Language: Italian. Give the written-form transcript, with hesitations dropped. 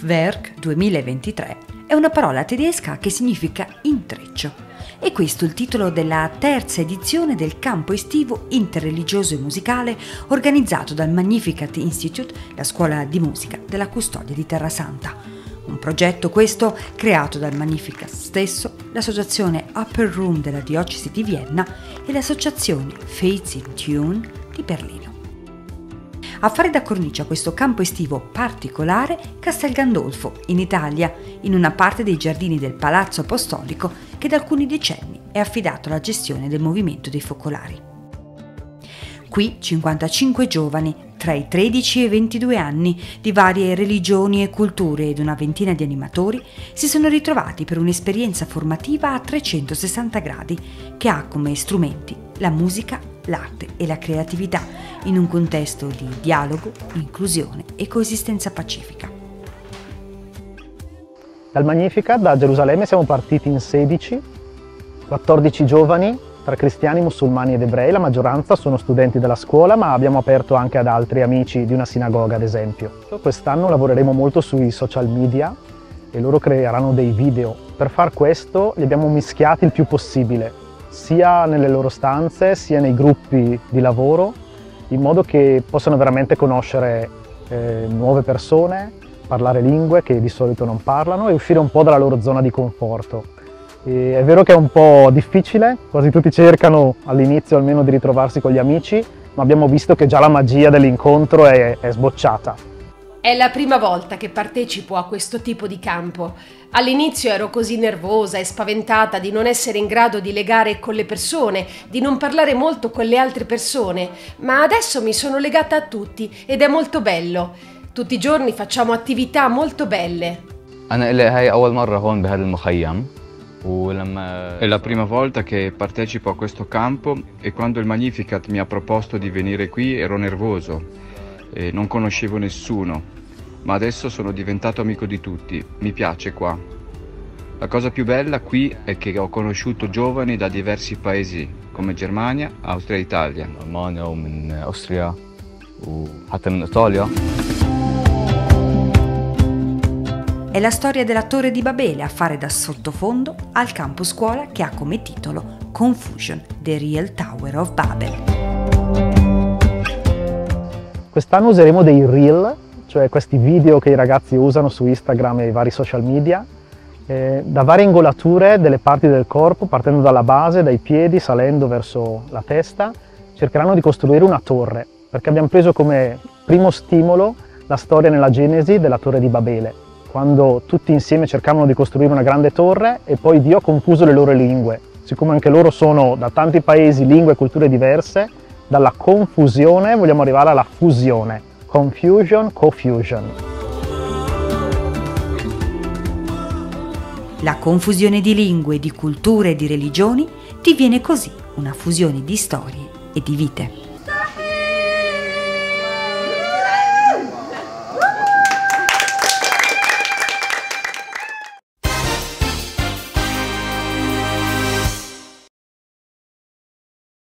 Werk 2023 è una parola tedesca che significa intreccio. E questo è il titolo della terza edizione del campo estivo interreligioso e musicale organizzato dal Magnificat Institute, la scuola di musica della Custodia di Terrasanta. Un progetto questo creato dal Magnificat stesso, l'associazione Upper Room della Diocesi di Vienna e l'associazione Faith in Tune di Berlino. A fare da cornice a questo campo estivo particolare Castel Gandolfo, in Italia, in una parte dei giardini del Palazzo Apostolico che da alcuni decenni è affidato alla gestione del movimento dei focolari. Qui 55 giovani, tra i 13 e i 22 anni, di varie religioni e culture ed una ventina di animatori, si sono ritrovati per un'esperienza formativa a 360 gradi che ha come strumenti la musica, l'arte e la creatività in un contesto di dialogo, inclusione e coesistenza pacifica. Dal Magnificat, da Gerusalemme, siamo partiti in 16, 14 giovani tra cristiani, musulmani ed ebrei. La maggioranza sono studenti della scuola, ma abbiamo aperto anche ad altri amici di una sinagoga, ad esempio. Quest'anno lavoreremo molto sui social media e loro creeranno dei video. Per far questo li abbiamo mischiati il più possibile, sia nelle loro stanze, sia nei gruppi di lavoro, in modo che possano veramente conoscere nuove persone, parlare lingue che di solito non parlano e uscire un po' dalla loro zona di conforto. E è vero che è un po' difficile, quasi tutti cercano all'inizio almeno di ritrovarsi con gli amici, ma abbiamo visto che già la magia dell'incontro è sbocciata. È la prima volta che partecipo a questo tipo di campo. All'inizio ero così nervosa e spaventata di non essere in grado di legare con le persone, di non parlare molto con le altre persone, ma adesso mi sono legata a tutti ed è molto bello. Tutti i giorni facciamo attività molto belle. È la prima volta che partecipo a questo campo e quando il Magnificat mi ha proposto di venire qui ero nervoso e non conoscevo nessuno, ma adesso sono diventato amico di tutti, mi piace qua. La cosa più bella qui è che ho conosciuto giovani da diversi paesi come Germania, Austria e Italia. Austria وحتى من إيطاليا. È la storia della Torre di Babele a fare da sottofondo al campo scuola che ha come titolo Confusion, The Real Tower of Babel. Quest'anno useremo dei reel, cioè questi video che i ragazzi usano su Instagram e i vari social media, da varie ingolature delle parti del corpo, partendo dalla base, dai piedi, salendo verso la testa, cercheranno di costruire una torre, perché abbiamo preso come primo stimolo la storia nella Genesi della Torre di Babele, quando tutti insieme cercavano di costruire una grande torre e poi Dio ha confuso le loro lingue. Siccome anche loro sono da tanti paesi, lingue e culture diverse, dalla confusione vogliamo arrivare alla fusione. Confusion, co-fusion. La confusione di lingue, di culture e di religioni diviene così una fusione di storie e di vite.